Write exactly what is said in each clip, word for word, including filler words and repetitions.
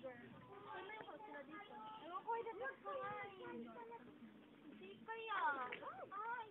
girl. Saan na yung host na dito? Ewan ko, idadag ko nga eh. Hindi kaya. Ay.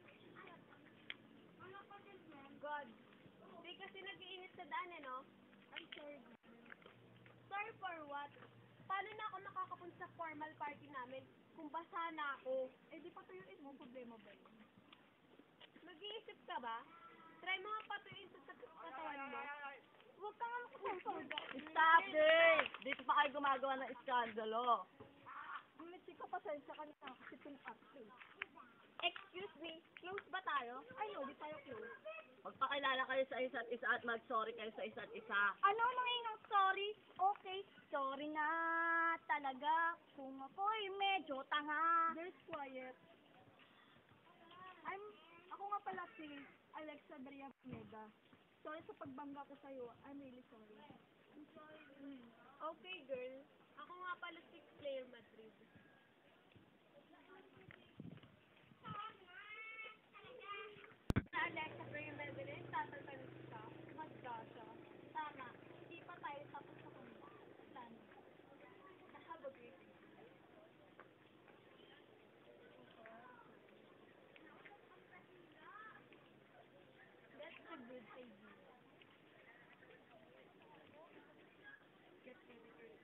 God. Hindi kasi nag-iinit sa daan eh, no? I'm sorry. Sorry for what? Paano na ako makakapunta sa formal party namin kung basa na ako? Eh, di patuyuin mo. Problema ba yun? Mag-iisip ka ba? Try mo nga patuyuin sa kat- katawan mo. Huwag ka nga makapagpag. Stop this! Dito pa kayo gumagawa ng iskandalo. Gumitsi ko, pasensya ka na kasi pin-update. Excuse me, close ba tayo? Ay, no, di tayo close. Magpakilala kayo sa isa't isa at mag-sorry kayo sa isa't isa. Ano nang ng sorry? Okay, sorry na talaga kung ako'y medyo tanga. There's quiet. I'm, ako nga pala si Alexa Maria Pineda. Sorry sa pagbangga ko sa'yo. I'm really sorry. I'm sorry. Mm. Okay, girl. Ako nga pala si Claire Madrid. Na Alexa Maria Madrid, tatantanin ka. Magdasya. Tama. Hindi pa tayo tapos sa kanila. Sana. Have a great day. That's a good idea. Get ready for it.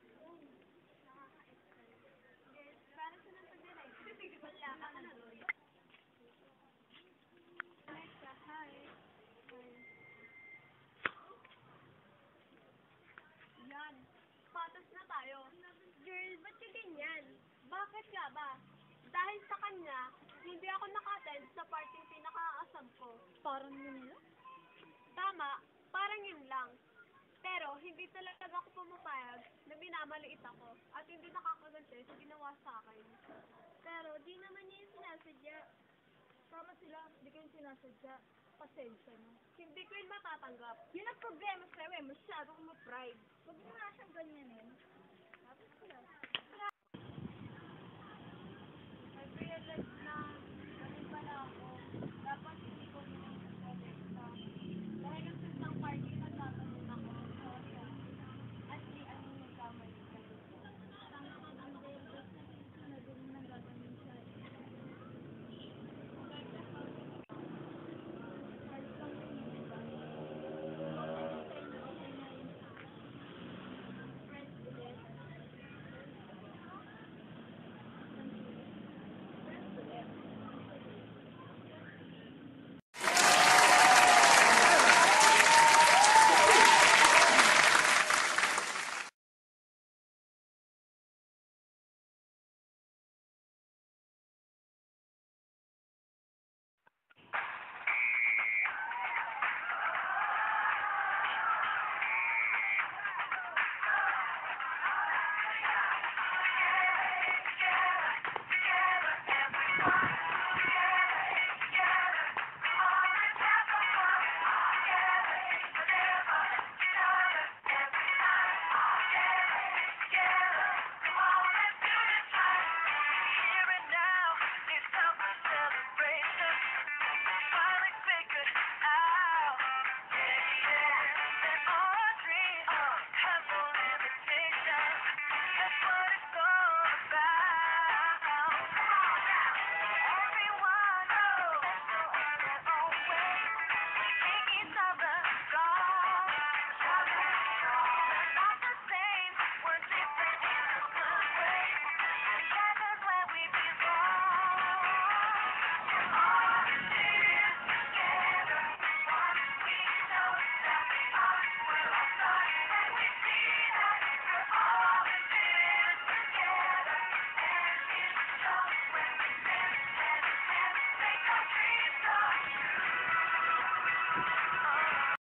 Yes, para sa nang pag-drive. Wala ka na doon. Alexa, hi. Hi. Yan. Patas na tayo. Girl, ba't ka ganyan? Bakit nga ba? Dahil sa kanya, hindi ako naka-attend sa parting pinaka-aasam ko. Parang yun lang? Tama, parang yun lang. Pero, hindi talaga ako pumapayag na minamaliit ako at hindi nakakaganti sa ginawa sa akin. Pero, di naman niya yung sinasadya. Tama sila, hindi ko yung sinasadya. Pasensya na. Hindi ko yun matatanggap. Yun ang problema sa'yo eh, masyado kong ma-pride. Huwag mo nga siyang ganyanin.